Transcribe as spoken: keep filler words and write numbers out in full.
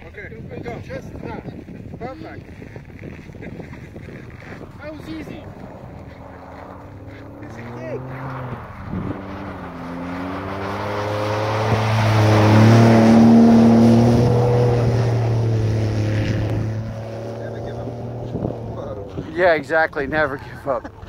Okay, go. Just that. Perfect. That was easy. It's a cake. Yeah, exactly. Never give up.